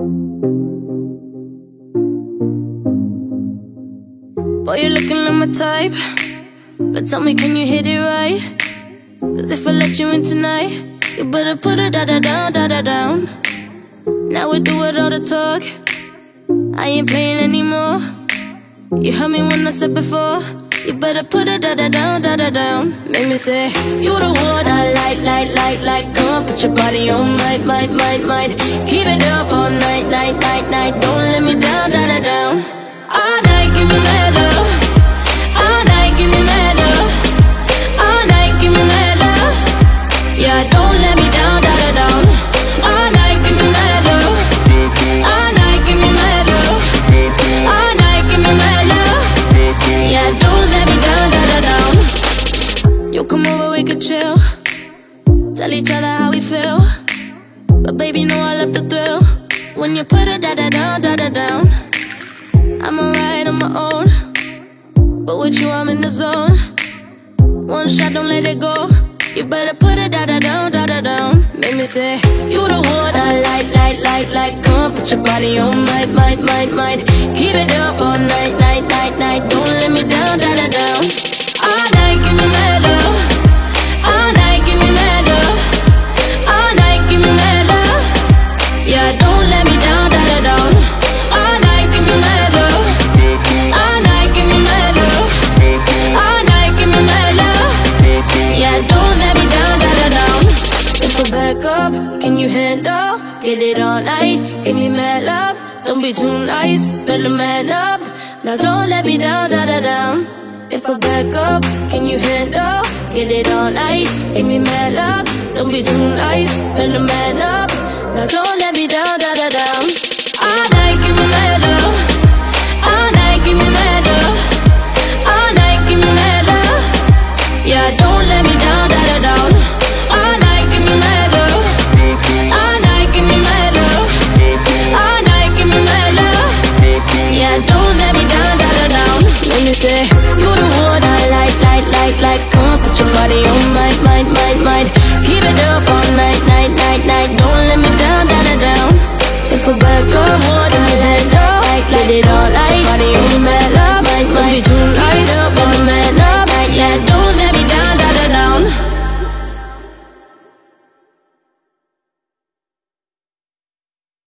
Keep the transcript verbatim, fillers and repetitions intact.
Boy, you're looking like my type, but tell me, can you hit it right? Cause if I let you in tonight, you better put it da-da-down, da-da-down. Now we do it all the talk, I ain't playing anymore. You heard me when I said before, you better put it da-da-down, da-da-down. Make me say, you the one I like, like, like, like. Come on, put your body on, might, might, might, might. Keep it up all night, night, night, night. Don't let me down, da-da-down. All night, give me mad love. All night, give me mad love. All night, give me mad love. Yeah, don't let me down, da-da-down. All night, give me mad love. All night, give me mad love. All night, give me mad love. Yeah, don't let me down, da-da-down. You come over, we could chill, tell each other how we feel. But baby, know I love the thrill when you put it da-da-down, da-da-down. I'm alright on my own, but with you I'm in the zone. One shot, don't let it go. You better put it da-da-down, da-da-down. Make me say, you the one I like, like, like, like. Come on, put your body on, might, might, might, might. Keep it up all night, night, night, night. Don't let me down, da-da-down. All night, give me mad love. All night, give me mad love. All night, give me mad love. Yeah, don't let me down, da-da-down. All night, give me mad love. All night, give me mad love. All night, give me mad love. Yeah, don't let me down, da-da-down. If I back up, can you handle? Get it all night, give me mad love. Don't be too nice, better man up. Now don't let me down, da-da-down. If I back up, can you handle? Get it all night, give me mad love. Don't be too nice, better man up. Now don't let me down, da-da-down. All night, give me mad love. All night, give me mad love. All night, give me mad love. Yeah, don't let me down, da-da-down. All night, give me mad love. All night, give me mad love. All night, give me mad love. Yeah, don't let me down, da-da-down. Let me say, you the one I like, like, like, like. Come on, put your body on, might, might, might, might. Keep it up all night, night, night, night. Don't let me down, da-da-down. If I back up, what in your head, like, let it all like.